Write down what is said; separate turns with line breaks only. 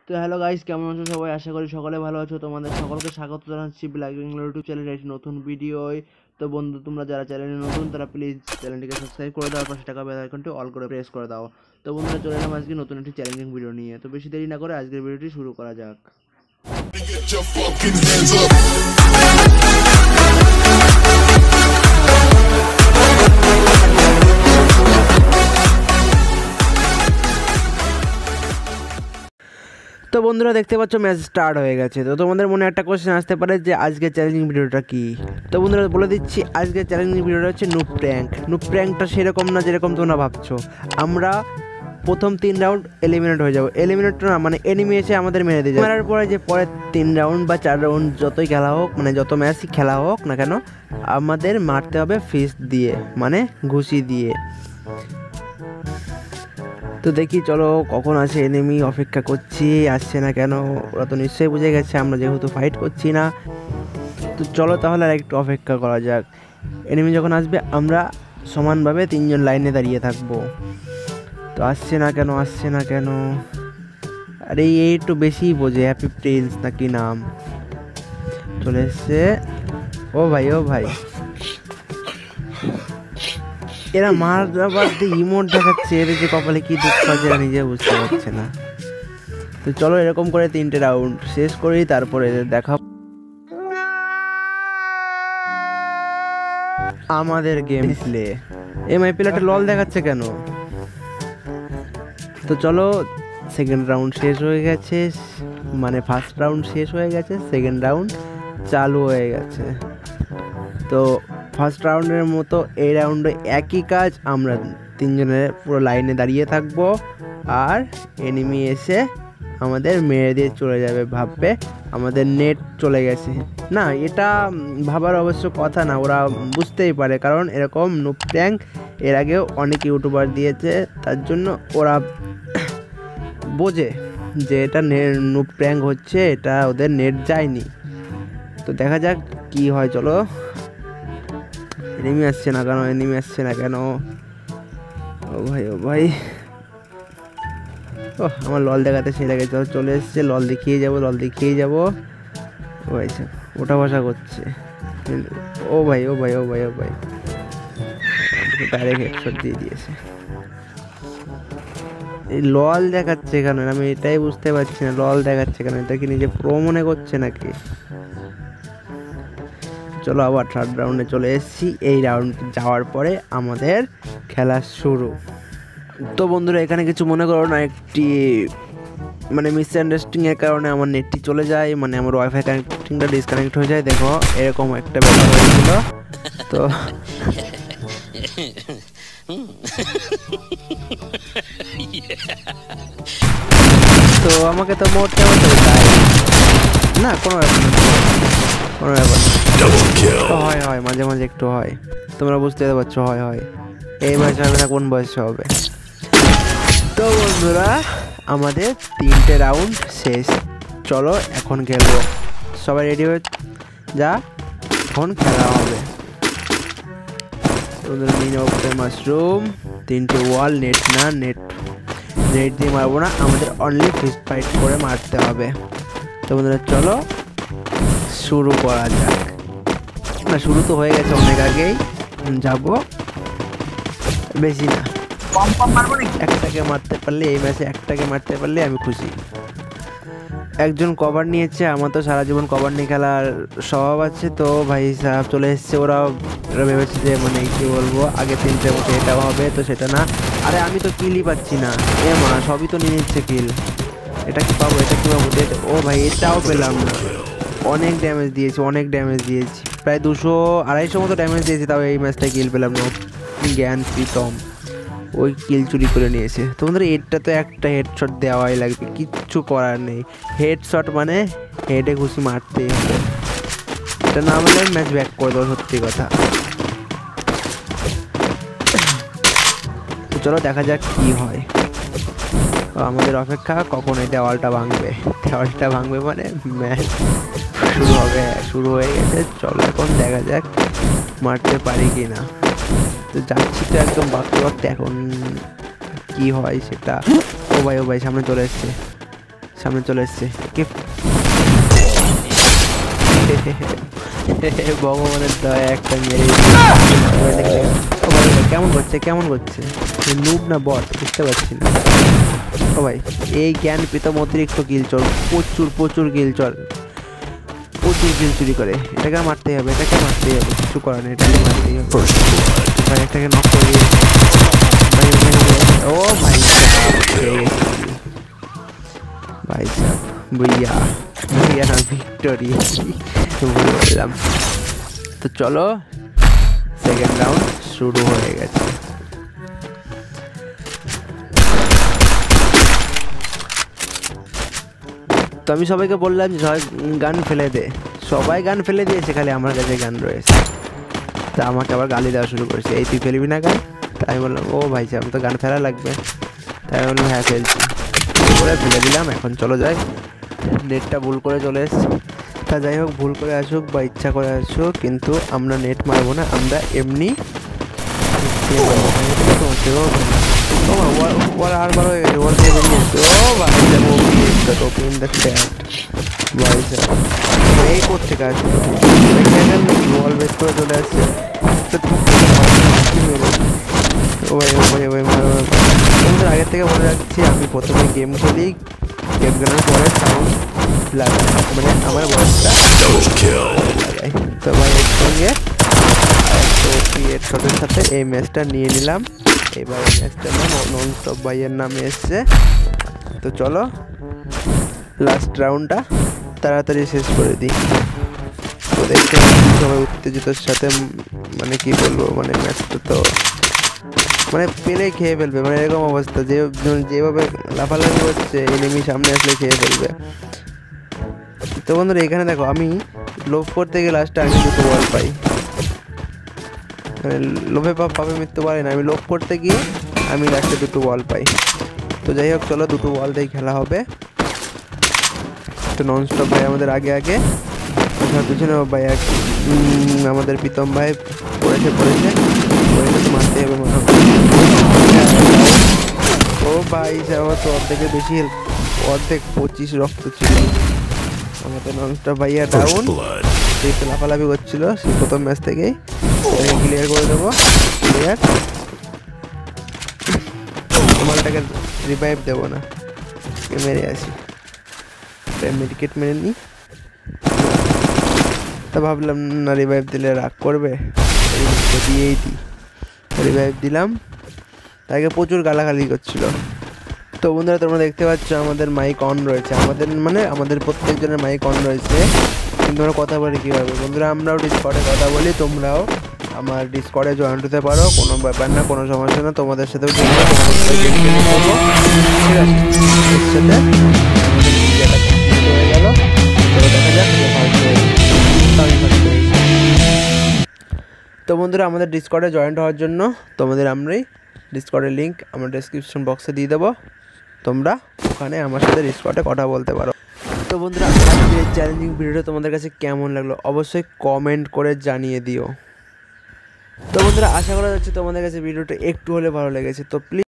তো hello guys, কেমন আছো সবাই? আশা করি সকলে ভালো আছো। তোমাদের সকলকে স্বাগত জানাচ্ছি ব্ল্যাক বেঙ্গল ইউটিউব চ্যানেলের একটি নতুন ভিডিওয়। তো বন্ধু, তোমরা যারা চ্যানেলে নতুন তারা প্লিজ চ্যানেলটিকে সাবস্ক্রাইব করে দাও, পাশে টাকা বেল আইকনটি অল করে প্রেস করে দাও। তো বন্ধুরা, চলে এলাম আজকে নতুন একটি চ্যালেঞ্জিং ভিডিও নিয়ে। তো বেশি দেরি না করে আজকের ভিডিওটি শুরু করা যাক। তো বন্ধুরা, দেখতে পাচ্ছ ম্যাচ স্টার্ট হয়ে গেছে। তো তোমাদের মনে একটা কোশ্চেন আসতে পারে যে আজকের চ্যালেঞ্জিং ভিডিওটা কি। তো বন্ধুরা বলে দিচ্ছি, আজকের চ্যালেঞ্জিং ভিডিওটা হচ্ছে নুব প্র্যাঙ্ক। নুব প্র্যাঙ্কটা সেরকম না যেরকম তোমরা ভাবছো। আমরা প্রথম 3 রাউন্ড এলিমিনেট হয়ে যাবো। এলিমিনেট না মানে এনিমি এসে আমাদের মেরে দিয়ে যাবে। মারার পরে যে পরের 3 রাউন্ড বা 4 রাউন্ড যতই খেলা হোক, মানে যত ম্যাচই খেলা হোক না কেন, আমাদের মারতে হবে ফিস্ট দিয়ে, মানে ঘুষি দিয়ে। তো দেখি চলো কখন আসে এনিমি, অপেক্ষা করছি, আসছে না কেন। ওরা তো নিশ্চয়ই বুঝে গেছে আমরা যেহেতু ফাইট করছি না। তো চলো তাহলে আর একটু অপেক্ষা করা যাক। এনিমি যখন আসবে আমরা সমানভাবে 3 জন লাইনে দাঁড়িয়ে থাকবো। তো আসছে না কেন, আসছে না কেন। আরে এই একটু বেশিই বোঝে, হ্যাপি প্রিন্স নাকি নাম। চলে এসছে। ও ভাই, ও ভাই, এরা মার বাদ দিয়ে ইমোট দেখাচ্ছে। এর যে কপালে কি দুঃখ আছে এরা নিজে বুঝতে পারছে না। তো চলো এরকম করে 3টে রাউন্ড শেষ করি, তারপরে দেখা আমাদের গেম প্লে। এমআই প্লেয়ারটা লল দেখাচ্ছে কেন? তো চলো, সেকেন্ড রাউন্ড শেষ হয়ে গেছে, মানে ফার্স্ট রাউন্ড শেষ হয়ে গেছে, সেকেন্ড রাউন্ড চালু হয়ে গেছে। তো ফার্স্ট রাউন্ডের মতো এই রাউন্ডে একই কাজ, আমরা 3 জনের পুরো লাইনে দাঁড়িয়ে থাকবো, আর এনিমি এসে আমাদের মেরে দিয়ে চলে যাবে। ভাববে আমাদের নেট চলে গেছে। না, এটা ভাবার অবশ্য কথা না, ওরা বুঝতেই পারে, কারণ এরকম নুব প্র্যাঙ্ক এর আগেও অনেক ইউটিউবার দিয়েছে। তার জন্য ওরা বোঝে যে এটা নুব প্র্যাঙ্ক হচ্ছে, এটা ওদের নেট যায়নি। তো দেখা যাক কি হয়। চলো, এনিমি আসছে না কেন, এনিমি আসছে না কেন? ও ভাই, ও ভাই, ও আমার লল দেখাতে সেই লাগে। চলে এসছে, লল দেখিয়ে যাবো, লল দেখিয়ে যাবো। ও ভাই ওঠা বসা করছে। ও ভাই, ও ভাই, ও ভাই, ও ভাই, ডাইরেক্ট হেডশট দিয়ে দিয়েছে। এই লল দেখাচ্ছে কেন? আমি এটাই বুঝতে পারছি না, লল দেখাচ্ছে কেন? এটা কি নিজে প্রো মনে করছে নাকি? চলো আবার থার্ড রাউন্ডে চলে এসেছি। এই রাউন্ড যাওয়ার পরে আমাদের খেলা শুরু। তো বন্ধুরা, এখানে কিছু মনে করো না, একটি মানে মিসআন্ডারস্ট্যান্ডিংয়ের কারণে আমার নেটটি চলে যায়, মানে আমার ওয়াইফাই কানেক্টিংটা ডিসকানেক্ট হয়ে যায়। দেখো এরকম একটা ব্যাপার হয়েছিল। তো তো আমাকে তো মরতে হতো, তাই না, কোনো ব্যাপার না, কোনো ব্যাপার না। হয় হয়, মাঝে মাঝে একটু হয়, তোমরা বুঝতে পারছো। হয় হয়, এই বয়সে হবে না, কোন বয়সে হবে। তো বন্ধুরা, আমাদের 3টে রাউন্ড শেষ। চলো এখন খেলবো। সবাই রেডি হয়ে যা, এখন খেলা হবে। বন্ধুরা নিয়ে নেবো মাশরুম, 3টে ওয়াল, নেট না, নেট দিয়ে মারবো না, আমাদের অনলি ফিস্ট ফাইট করে মারতে হবে। তো বন্ধুরা চলো শুরু করা যাক। না, শুরু তো হয়ে গেছে অনেক আগেই। যাবো, বেশি না, একটাকে মারতে পারলে এই ম্যাচে, একটাকে মারতে পারলে আমি খুশি। একজন কভার নিয়েছে, আমার তো সারা জীবন কভার নিয়ে খেলার স্বভাব আছে। তো ভাই সাহেব চলে এসছে। ওরা ভেবেছে যে মানে কি বলবো, আগে 3টে মতো এটাও হবে, তো সেটা না। আরে আমি তো কিলই পাচ্ছি না। এ মা, সবই তো নিয়ে নিচ্ছে কিল। এটা কি পাবো, এটা কি পাবো? ও ভাই, এটাও পেলাম না। অনেক ড্যামেজ দিয়েছি, অনেক ড্যামেজ দিয়েছি, প্রায় 200-250 মতো ড্যামেজ দিয়েছি, তাও এই ম্যাচটায় কিল পেলাম না। জ্ঞান প্রীতম ওই কিল চুরি করে নিয়েছে। তোমাদের এটা তো একটা হেডশট দেওয়াই লাগবে, কিচ্ছু করার নেই। হেডশট মানে হেডে ঘুষি মারতেই হবে, এটা না বলে ম্যাচ ব্যাক করে দেবো, সত্যি কথা। তো চলো দেখা যাক কি হয়। আমাদের অপেক্ষা কখন এই দেওয়ালটা ভাঙবে। দেওয়ালটা ভাঙবে মানে ম্যাচ শুরু হবে। শুরু হয়ে গেছে, চলো এখন দেখা যাক মারতে পারি কি না। তো যাচ্ছি তো একদম বাঁকতে বাঁকতে, এখন কি হয় সেটা। ও ভাই, ও ভাই, সামনে চলে এসছে, সামনে চলে এসছে কি ভগবানের দয়া একটা মেরে কেমন করছে নুব না বট বুঝতে পারছি না। ও ভাই এই জ্ঞান প্রীতম অতিরিক্ত কিল চোর, প্রচুর কিল চোর, প্রচুর কিল চুরি করে। এটাকে মারতেই হবে কিছু করার নেই, এটাকে মারতেই হবে ভাই। এটাকে নক করে দিয়ে ও ভাই সাহেব ভুইয়া না ভিক্টোরি বললাম। তো চলো সেকেন্ড রাউন্ড শুরু হয়ে গেছে। তো আমি সবাইকে বললাম যে সবাই গান ফেলে দে, সবাই গান ফেলে দিয়েছে, খালি আমার কাছে গান রয়েছে। তা আমাকে আবার গালি দেওয়া শুরু করেছে, এই তুই ফেলবি না গান? তাই বললাম ও ভাই সাহেব তো গান ফেলা লাগবে। তাই বললাম হ্যাঁ ফেলছি, ফেলে দিলাম। এখন চলো যাই, নেটটা ভুল করে চলে এসছে। তা যাই হোক, ভুল করে আসুক বা ইচ্ছা করে আসুক, কিন্তু আমরা নেট মারবো না, আমরা এমনি আর বার হয়ে গেছে। ওর দিয়ে বেরিয়েছে ও ভাই এই করছে কাজ বল বেস করে চলে আসছে। আগের থেকে বলে রাখছি, আমি প্রথমে গেম খেলি, গেম খেলার পরে সাউন্ড লাগাই, মানে আমার ভয়েসটা লাগাই। তো ভাই এর সঙ্গে শটের সাথে এই ম্যাচটা নিয়ে নিলাম। এবার এই ম্যাচটার নাম নন স্টপ ভাইয়ের নামে এসছে। তো চলো লাস্ট রাউন্ডটা তাড়াতাড়ি শেষ করে দিই। তো দেখতে সবাই উত্তেজিতর সাথে, মানে কি বলবো, মানে ম্যাচটা তো মানে পেলে খেয়ে ফেলবে, মানে এরকম অবস্থা, যেভাবে লাফালাফি হচ্ছে এনিমি সামনে আসলে খেয়ে ফেলবে। তো বন্ধুরা এখানে দেখো, আমি লোভ করতে গিয়ে লাস্টে আমি দুটো বল পাই, মানে লোভে পাপে মৃত্যু পারে না, আমি লোভ করতে গিয়ে আমি লাস্টে দুটো বল পাই। তো যাই হোক চলো, দুটো বল দিয়ে খেলা হবে। তো নন স্টপ ভাই আমাদের আগে পিছনে ভাই আমাদের প্রীতম ভাই পড়েছে তো মারতে হবে মনে হয়। ও ভাই আমার তো অর্ধেকের বেশি, অর্ধেক 25 রক্ত ছিল। আমাদের নন স্টপ ভাইয়া ডাউন, সেই লাফালাফি করছিল সেই প্রথম ম্যাচ থেকেই। ক্লিয়ার করে দেবো, ক্লিয়ার। তোমারটাকে রিভাইভ দেবো না, মেরে আসি, মেডিকেট মেরে নিই। তা ভাবলাম না রিভাইভ দিলে রাগ করবে, দিয়েই দিই। রিভাইভ দিলাম, তাকে প্রচুর গালাগালি করছিল। তো বন্ধুরা তোমরা দেখতে পাচ্ছ আমাদের মাইক অন রয়েছে, আমাদের প্রত্যেকজনের মাইক অন রয়েছে, কিন্তু আমরা কথা বলি কীভাবে বন্ধুরা, আমরাও ডিসকর্ডে কথা বলি, তোমরাও আমার ডিসকর্ডে জয়েন্ট হতে পারো, কোনো ব্যাপার না, কোনো সমস্যা না। তোমাদের সাথেও ঠিক আছে, হয়ে গেল। দেখা যাক। তো বন্ধুরা আমাদের ডিসকর্ডে জয়েন্ট হওয়ার জন্য তোমাদের আমরাই ডিসকর্ডের লিঙ্ক আমরা ডেসক্রিপশন বক্সে দিয়ে দেবো, তোমরা ওখানে আমার সাথে ডিসকর্ডে কথা বলতে পারো। তো বন্ধুরা আজকের এই চ্যালেঞ্জিং ভিডিওটা তোমাদের কাছে কেমন লাগলো অবশ্যই কমেন্ট করে জানিয়ে দিও। তো বন্ধুরা আশা করা যাচ্ছে তোমাদের কাছে ভিডিওটা একটু হলে ভালো লেগেছে। তো প্লিজ